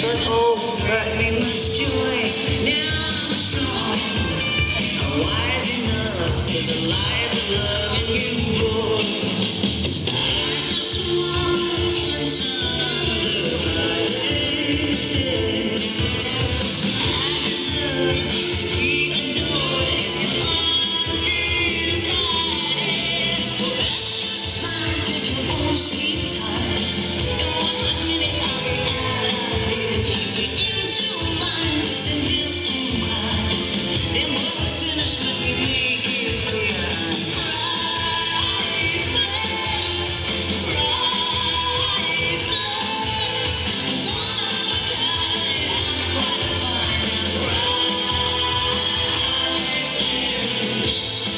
Oh, brought me much joy. Now I'm strong. I'm wise enough to the lies of loving you, boy. I just want attention undivided. I deserve to be adored if you're undecided. Well, that's just fine. Take your own sweet time. In 1 hot minute, I'll be out of here. If you're into mine, then disinclined. Then when we finish, let me make it clear. Priceless, priceless, one of a kind. I'm quite fine and priceless.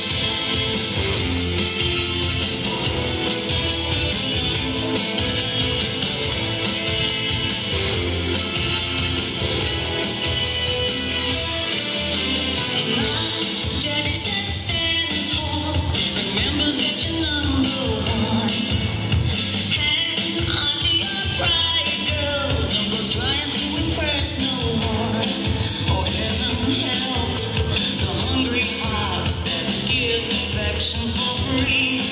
Daddy said stand tall. Remember that you're number one. Hang on to your pride, girl. Don't go trying to impress no one. Oh, heaven help the hungry hearts that give affection for free.